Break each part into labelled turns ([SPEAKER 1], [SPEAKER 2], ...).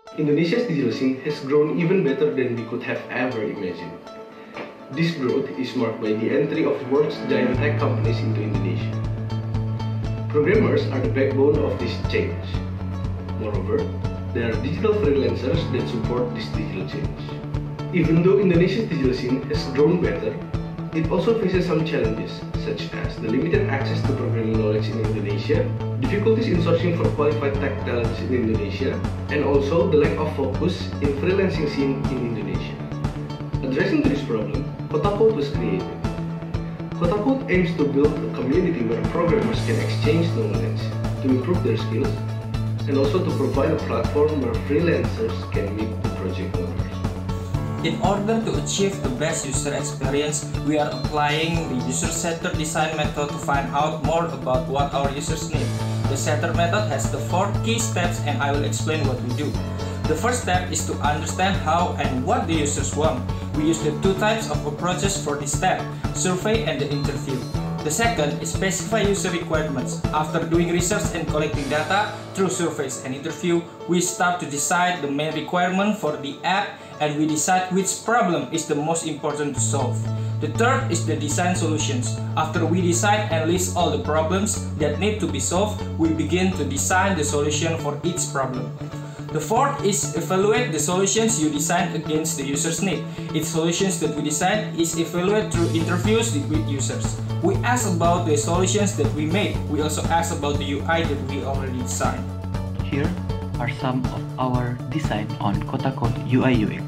[SPEAKER 1] Indonesia's digital scene has grown even better than we could have ever imagined. This growth is marked by the entry of world's giant tech companies into Indonesia. Programmers are the backbone of this change. Moreover, there are digital freelancers that support this digital change. Even though Indonesia's digital scene has grown better, it also faces some challenges, such as the limited access to programming knowledge in Indonesia, difficulties in sourcing for qualified tech talents in Indonesia, and also the lack of focus in freelancing scene in Indonesia. Addressing this problem, Kota Code was created. Kota Code aims to build a community where programmers can exchange knowledge, to improve their skills, and also to provide a platform where freelancers can meet the project owners.
[SPEAKER 2] In order to achieve the best user experience, we are applying the user-centered design method to find out more about what our users need. The centered method has the 4 key steps, and I will explain what we do. The first step is to understand how and what the users want. We use the 2 types of approaches for this step, survey and the interview. The second is specify user requirements. After doing research and collecting data through surveys and interview, we start to decide the main requirement for the app, and we decide which problem is the most important to solve. The third is the design solutions. After we decide and list all the problems that need to be solved, we begin to design the solution for each problem. The fourth is evaluate the solutions you design against the user's need. Each solutions that we design is evaluated through interviews with users. We ask about the solutions that we made. We also ask about the UI that we already designed.
[SPEAKER 3] Here are some of our design on Kota Code UI UX.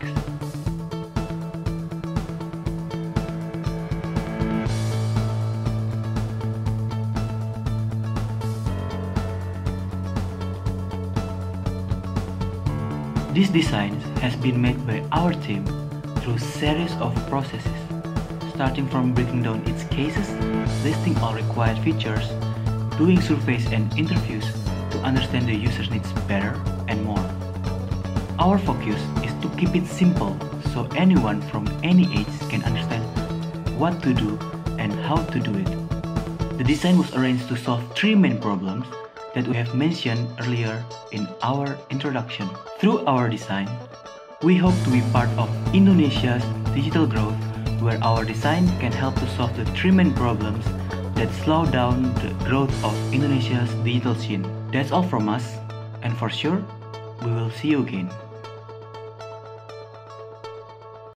[SPEAKER 3] This design has been made by our team through series of processes, starting from breaking down its cases, listing all required features, doing surveys and interviews to understand the user's needs better and more. Our focus is to keep it simple so anyone from any age can understand what to do and how to do it. The design was arranged to solve 3 main problems that we have mentioned earlier in our introduction. Through our design, we hope to be part of Indonesia's digital growth, where our design can help to solve the 3 main problems that slow down the growth of Indonesia's digital scene. That's all from us, and for sure, we will see you again.